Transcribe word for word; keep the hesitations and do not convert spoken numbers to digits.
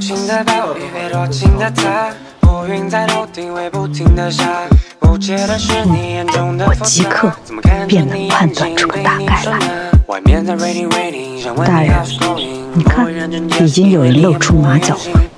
我即刻便能判断出个大概来。大人，你看，已经有人露出马脚了。